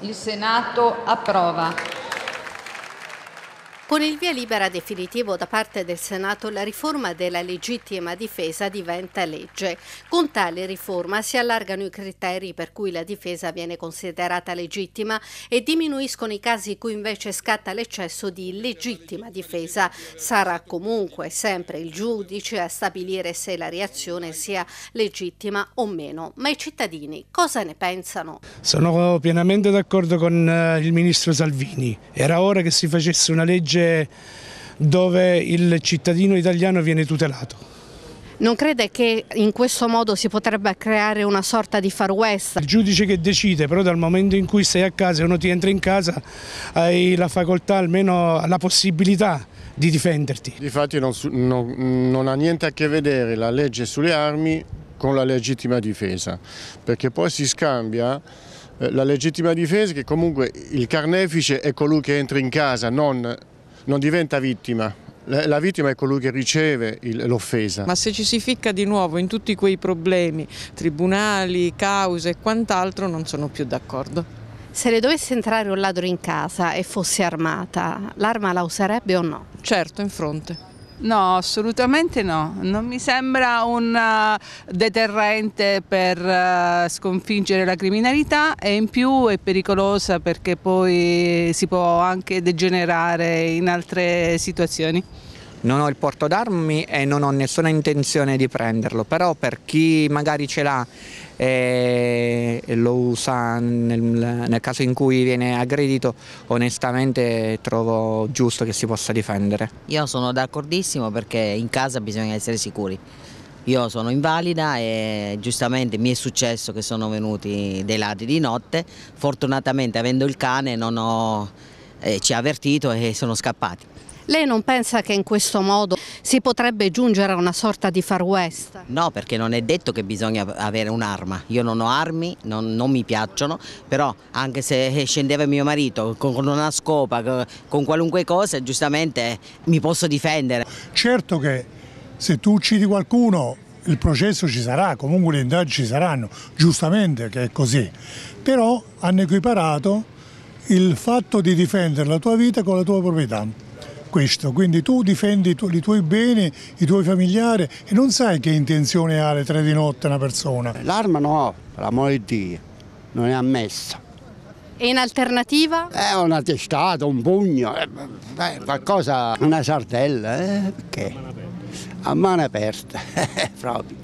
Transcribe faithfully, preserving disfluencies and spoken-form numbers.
Il Senato approva. Con il via libera definitivo da parte del Senato, la riforma della legittima difesa diventa legge. Con tale riforma si allargano i criteri per cui la difesa viene considerata legittima e diminuiscono i casi in cui invece scatta l'eccesso di illegittima difesa. Sarà comunque sempre il giudice a stabilire se la reazione sia legittima o meno. Ma i cittadini cosa ne pensano? Sono pienamente d'accordo con il ministro Salvini. Era ora che si facesse una legge dove il cittadino italiano viene tutelato. Non crede che in questo modo si potrebbe creare una sorta di Far West? Il giudice che decide, però dal momento in cui sei a casa e uno ti entra in casa, hai la facoltà, almeno la possibilità di difenderti. Difatti non, non, non ha niente a che vedere la legge sulle armi con la legittima difesa, perché poi si scambia la legittima difesa, che comunque il carnefice è colui che entra in casa, non non diventa vittima. La vittima è colui che riceve l'offesa. Ma se ci si ficca di nuovo in tutti quei problemi, tribunali, cause e quant'altro, non sono più d'accordo. Se le dovesse entrare un ladro in casa e fosse armata, l'arma la userebbe o no? Certo, in fronte. No, assolutamente no, non mi sembra un uh, deterrente per uh, sconfiggere la criminalità, e in più è pericolosa perché poi si può anche degenerare in altre situazioni. Non ho il porto d'armi e non ho nessuna intenzione di prenderlo, però per chi magari ce l'ha e lo usa nel, nel caso in cui viene aggredito, onestamente trovo giusto che si possa difendere. Io sono d'accordissimo, perché in casa bisogna essere sicuri. Io sono invalida e giustamente mi è successo che sono venuti dei ladri di notte, fortunatamente avendo il cane non ho, eh, ci ha avvertito e sono scappati. Lei non pensa che in questo modo si potrebbe giungere a una sorta di Far West? No, perché non è detto che bisogna avere un'arma. Io non ho armi, non, non mi piacciono, però anche se scendeva mio marito con, con una scopa, con qualunque cosa, giustamente mi posso difendere. Certo che se tu uccidi qualcuno il processo ci sarà, comunque le indagini ci saranno, giustamente che è così, però hanno equiparato il fatto di difendere la tua vita con la tua proprietà. Questo, quindi tu difendi i, tu, i tuoi beni, i tuoi familiari, e non sai che intenzione ha alle tre di notte una persona. L'arma no, per l'amore di Dio, non è ammessa. E in alternativa? È una testata, un pugno, eh, qualcosa, una sardella, eh, perché? A mano aperta, proprio.